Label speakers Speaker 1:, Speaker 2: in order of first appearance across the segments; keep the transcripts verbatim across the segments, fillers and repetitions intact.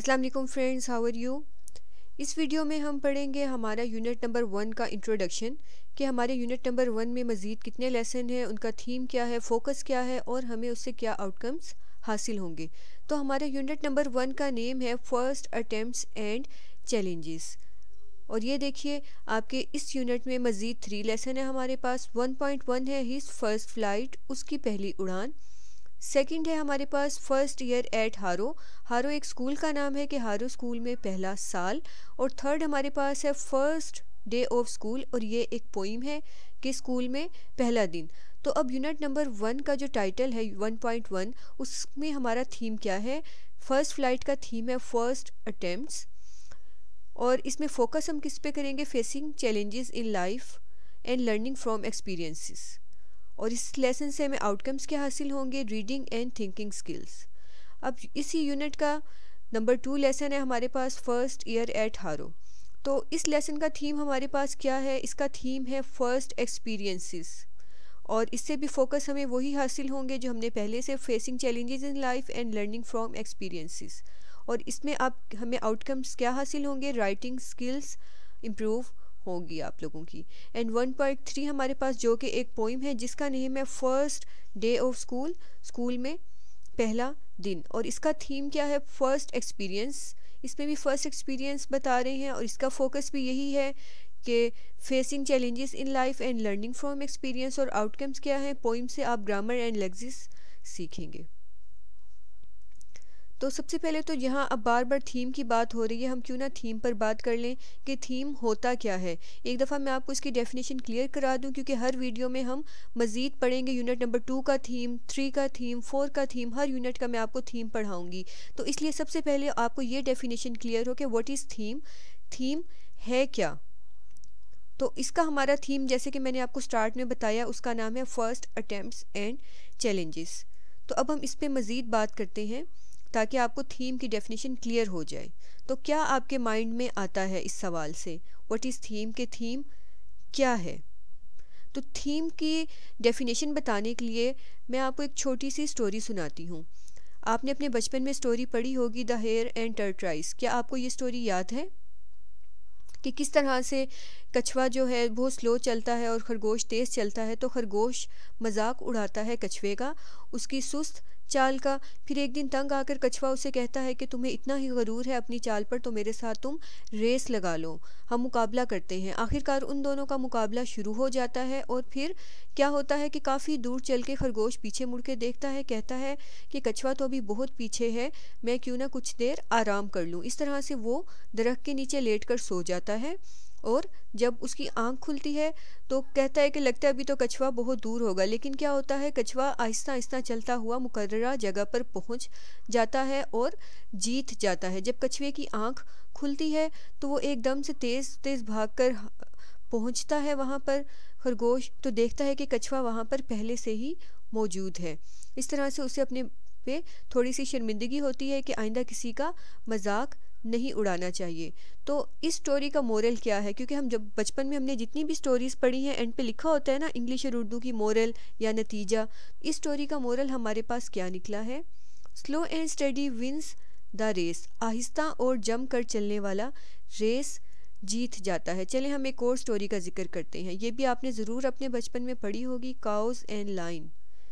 Speaker 1: अस्सलाम वालेकुम friends, how are you. इस वीडियो में हम पढ़ेंगे हमारा यूनिट नंबर वन का इंट्रोडक्शन कि हमारे यूनिट नंबर वन में मज़ीद कितने लेसन हैं, उनका थीम क्या है, फोकस क्या है और हमें उससे क्या आउटकम्स हासिल होंगे। तो हमारे यूनिट नंबर वन का नेम है फर्स्ट अटेम्प्ट्स एंड चैलेंजेस। और ये देखिए आपके इस यूनिट में मज़ीद थ्री लेसन है हमारे पास। वन पॉइंट वन है हिज फर्स्ट फ्लाइट, उसकी पहली उड़ान। सेकंड है हमारे पास फर्स्ट ईयर एट हारो। हारो एक स्कूल का नाम है कि हारो स्कूल में पहला साल। और थर्ड हमारे पास है फर्स्ट डे ऑफ स्कूल, और ये एक पोइम है कि स्कूल में पहला दिन। तो अब यूनिट नंबर वन का जो टाइटल है वन पॉइंट वन, उसमें हमारा थीम क्या है। फर्स्ट फ्लाइट का थीम है फर्स्ट अटेम्प्ट्स, और इसमें फोकस हम किस पे करेंगे, facing challenges in life and learning from experiences. और इस लेसन से हमें आउटकम्स क्या हासिल होंगे, रीडिंग एंड थिंकिंग स्किल्स। अब इसी यूनिट का नंबर टू लेसन है हमारे पास फर्स्ट ईयर एट हारो। तो इस लेसन का थीम हमारे पास क्या है, इसका थीम है फर्स्ट एक्सपीरियंसेस, और इससे भी फोकस हमें वही हासिल होंगे जो हमने पहले से, facing challenges in life and learning from experiences. और इसमें आप हमें आउटकम्स क्या हासिल होंगे, राइटिंग स्किल्स इम्प्रूव होगी आप लोगों की। एंड वन पॉइंट थ्री हमारे पास जो कि एक पोइम है जिसका नेम है first day of school, school में पहला दिन। और इसका थीम क्या है, फर्स्ट एक्सपीरियंस। इसमें भी फर्स्ट एक्सपीरियंस बता रहे हैं और इसका फोकस भी यही है कि facing challenges in life and learning from experience. और आउटकम्स क्या है, पोइम से आप ग्रामर एंड लेक्सिस सीखेंगे। तो सबसे पहले तो यहाँ अब बार बार थीम की बात हो रही है, हम क्यों ना थीम पर बात कर लें कि थीम होता क्या है। एक दफ़ा मैं आपको इसकी डेफिनेशन क्लियर करा दूं, क्योंकि हर वीडियो में हम मज़ीद पढ़ेंगे यूनिट नंबर टू का थीम, थ्री का थीम, फोर का थीम, हर यूनिट का मैं आपको थीम पढ़ाऊँगी। तो इसलिए सबसे पहले आपको ये डेफिनेशन क्लियर हो कि व्हाट इज़ थीम, थीम है क्या। तो इसका हमारा थीम, जैसे कि मैंने आपको स्टार्ट में बताया, उसका नाम है फर्स्ट अटेम्प्ट्स एंड चैलेंजेस। तो अब हम इस पर मज़ीद बात करते हैं ताकि आपको थीम की डेफिनेशन क्लियर हो जाए। तो क्या आपके माइंड में आता है इस सवाल से, व्हाट इज़ थीम, के थीम क्या है। तो थीम की डेफिनेशन बताने के लिए मैं आपको एक छोटी सी स्टोरी सुनाती हूँ। आपने अपने बचपन में स्टोरी पढ़ी होगी, द हेयर एंड टर्टराइस। क्या आपको ये स्टोरी याद है कि किस तरह से कछुआ जो है बहुत स्लो चलता है और खरगोश तेज़ चलता है। तो खरगोश मजाक उड़ाता है कछुए का, उसकी सुस्त चाल का। फिर एक दिन तंग आकर कछुआ उसे कहता है कि तुम्हें इतना ही गरूर है अपनी चाल पर, तो मेरे साथ तुम रेस लगा लो, हम मुकाबला करते हैं। आखिरकार उन दोनों का मुकाबला शुरू हो जाता है। और फिर क्या होता है कि काफ़ी दूर चल के खरगोश पीछे मुड़ के देखता है, कहता है कि कछुआ तो अभी बहुत पीछे है, मैं क्यों ना कुछ देर आराम कर लूँ। इस तरह से वो दरख्त के नीचे लेट कर सो जाता है। और जब उसकी आंख खुलती है तो कहता है कि लगता है अभी तो कछुआ बहुत दूर होगा। लेकिन क्या होता है, कछुआ आहिस्ता आहिस्ता चलता हुआ मुकर्ररा जगह पर पहुंच जाता है और जीत जाता है। जब कछुए की आंख खुलती है तो वो एकदम से तेज़ तेज़ भागकर पहुंचता है वहां पर खरगोश, तो देखता है कि कछुआ वहां पर पहले से ही मौजूद है। इस तरह से उसे अपने पे थोड़ी सी शर्मिंदगी होती है कि आइंदा किसी का मजाक नहीं उड़ाना चाहिए। तो इस स्टोरी का मोरल क्या है, क्योंकि हम जब बचपन में हमने जितनी भी स्टोरीज़ पढ़ी हैं एंड पे लिखा होता है ना इंग्लिश और उर्दू की मोरल या नतीजा। इस स्टोरी का मोरल हमारे पास क्या निकला है, slow and study wins the race. आहिस्ता और जम कर चलने वाला रेस जीत जाता है। चलें हम एक और स्टोरी का जिक्र करते हैं, ये भी आपने ज़रूर अपने बचपन में पढ़ी होगी, काउज एंड लाइन,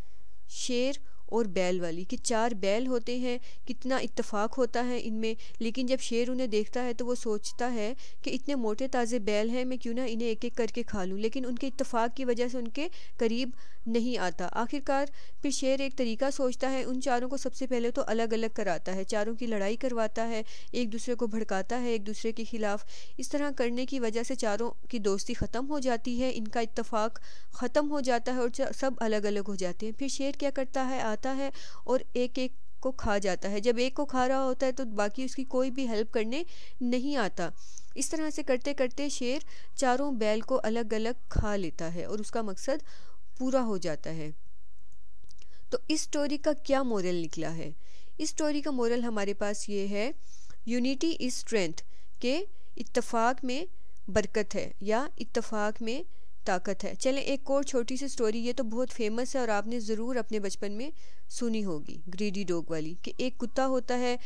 Speaker 1: शेर और बैल वाली। कि चार बैल होते हैं, कितना इत्तेफाक होता है इनमें। लेकिन जब शेर उन्हें देखता है तो वो सोचता है कि इतने मोटे ताज़े बैल हैं, मैं क्यों ना इन्हें एक एक करके खा लूँ। लेकिन उनके इत्तेफाक की वजह से उनके करीब नहीं आता। आखिरकार फिर शेर एक तरीका सोचता है, उन चारों को सबसे पहले तो अलग अलग कराता है, चारों की लड़ाई करवाता है, एक दूसरे को भड़काता है एक दूसरे के ख़िलाफ़। इस तरह करने की वजह से चारों की दोस्ती ख़त्म हो जाती है, इनका इत्तेफाक ख़त्म हो जाता है और सब अलग अलग हो जाते हैं। फिर शेर क्या करता है, आता है और एक एक को खा जाता है। जब एक को खा रहा होता है तो बाकी उसकी कोई भी हेल्प करने नहीं आता। इस तरह से करते करते शेर चारों बैल को अलग अलग खा लेता है और उसका मकसद पूरा हो जाता है। तो इस स्टोरी का क्या मोरल निकला है, इस स्टोरी का मोरल हमारे पास ये है, यूनिटी इज स्ट्रेंथ, के इत्तेफाक में बरकत है या इत्तेफाक में ताकत है। चलें एक और छोटी सी स्टोरी, ये तो बहुत फेमस है और आपने ज़रूर अपने बचपन में सुनी होगी, ग्रीडी डॉग वाली। कि एक कुत्ता होता है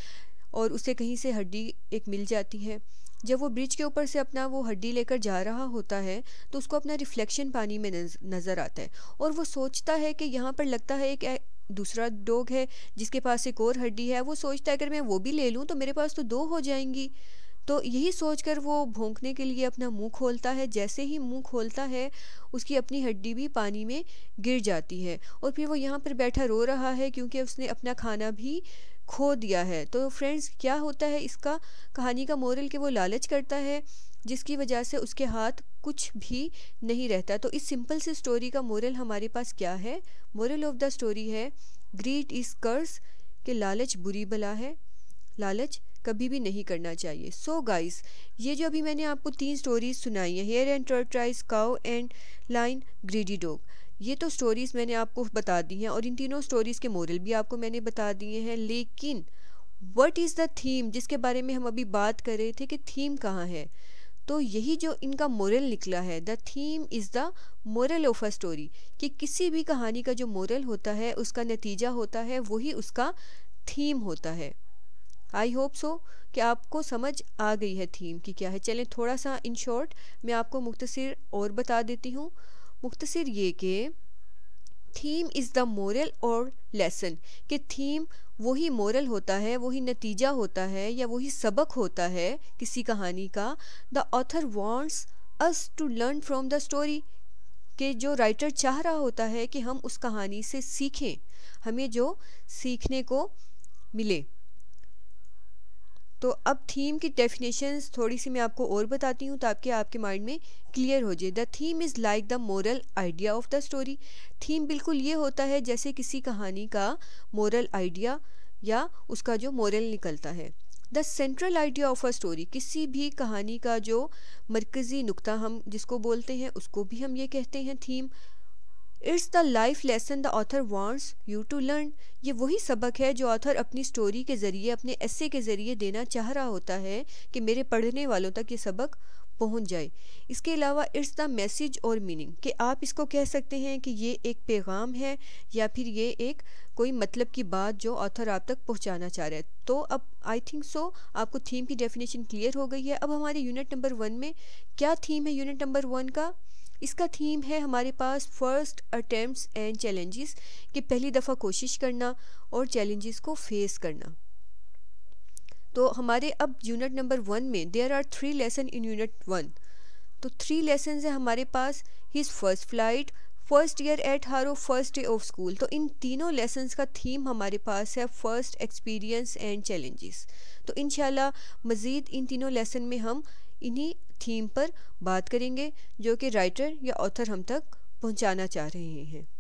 Speaker 1: اور اسے کہیں سے ہڈی ایک مل جاتی ہے. جب وہ برج کے اوپر سے اپنا وہ ہڈی لے کر جا رہا ہوتا ہے تو اس کو اپنا ریفلیکشن پانی میں نظر آتا ہے اور وہ سوچتا ہے کہ یہاں پر لگتا ہے کہ دوسرا ڈوگ ہے جس کے پاس ایک اور ہڈی ہے. وہ سوچتا ہے اگر میں وہ بھی لے لوں تو میرے پاس تو دو ہو جائیں گی. تو یہی سوچ کر وہ بھونکنے کے لیے اپنا منہ کھولتا ہے. جیسے ہی منہ کھولتا ہے اس کی اپنی ہڈی بھی پانی میں گر جاتی ہے اور پھر وہ یہاں پر بیٹھا رو رہا ہے کیونکہ اس نے اپنا کھانا بھی کھو دیا ہے. تو فرینڈز کیا ہوتا ہے اس کا کہانی کا مورل کہ وہ لالچ کرتا ہے جس کی وجہ سے اس کے ہاتھ کچھ بھی نہیں رہتا. تو اس سمپل سی سٹوری کا مورل ہمارے پاس کیا ہے؟ مورل آف دا سٹوری ہے گریڈ از کرس، کہ لالچ بری بلا ہے، لالچ کبھی بھی نہیں کرنا چاہیے. سو گائز، یہ جو ابھی میں نے آپ کو تین سٹوریز سنائی ہیں، hare and tortoise, cow and lion, greedy dog, یہ تو سٹوریز میں نے آپ کو بتا دی ہیں اور ان تینوں سٹوریز کے مورل بھی آپ کو میں نے بتا دیے ہیں. لیکن وٹ از دا تھیم جس کے بارے میں ہم ابھی بات کر رہے تھے کہ تھیم کہاں ہے، تو یہی جو ان کا مورل نکلا ہے. The theme is the moral of a story, کہ کسی بھی کہانی کا جو مورل ہوتا ہے اس کا نتیجہ ہوتا ہے وہی اس کا تھیم ہوتا ہے. آئی ہوپ سو کہ آپ کو سمجھ آ گئی ہے تھیم کی کیا ہے. چلیں تھوڑا سا ان شارٹ میں آپ کو مختصر اور بتا دیتی ہوں. مختصر یہ کہ تھیم از دا مورل اور لیسن، کہ تھیم وہی مورل ہوتا ہے، وہی نتیجہ ہوتا ہے یا وہی سبق ہوتا ہے کسی کہانی کا. The author wants us to learn from the story, کہ جو رائٹر چاہ رہا ہوتا ہے کہ ہم اس کہانی سے سیکھیں، ہمیں جو سیکھنے کو ملے. تو اب تھیم کی ڈیفینیشنز تھوڑی سی میں آپ کو اور بتاتی ہوں تاکہ آپ کے مائنڈ میں کلیئر ہو جائے. The theme is like the moral idea of the story, theme بالکل یہ ہوتا ہے جیسے کسی کہانی کا مورل آئیڈیا یا اس کا جو مورل نکلتا ہے. The central idea of a story, کسی بھی کہانی کا جو مرکزی نقطہ ہم جس کو بولتے ہیں اس کو بھی ہم یہ کہتے ہیں theme. It's the life lesson the author wants you to learn, یہ وہی سبق ہے جو آتھر اپنی سٹوری کے ذریعے، اپنے ایسے کے ذریعے دینا چاہ رہا ہوتا ہے کہ میرے پڑھنے والوں تک یہ سبق پہنچ جائے. اس کے علاوہ اٹس دا میسیج اور میننگ، کہ آپ اس کو کہہ سکتے ہیں کہ یہ ایک پیغام ہے یا پھر یہ ایک کوئی مطلب کی بات جو آتھر آپ تک پہنچانا چاہ رہا ہے. تو اب آئی تھنک سو آپ کو تھیم کی ڈیفینیشن کلیئر ہو گئی ہے. اب ہمارے یونٹ نمبر ون میں کیا تھیم ہے یونٹ نمبر ون کا؟ اس کا تھیم ہے ہمارے پاس فرسٹ اٹیمپٹس اینڈ چیلنجز، کہ پہلی دفعہ کوشش کرنا اور چیلنجز کو فیس کرنا. تو ہمارے اب یونٹ نمبر ون میں there are three lesson in unit one. تو تھری لیسنز ہیں ہمارے پاس. His first flight, first year at Harrow, first day of school. تو ان تینوں لیسنز کا تھیم ہمارے پاس ہے فرسٹ ایکسپیرینس اینڈ چیلنجز. تو انشاءاللہ مزید ان تینوں لیسن میں ہم انہی تھیم پر بات کریں گے جو کہ رائٹر یا آتھر ہم تک پہنچانا چاہ رہے ہیں.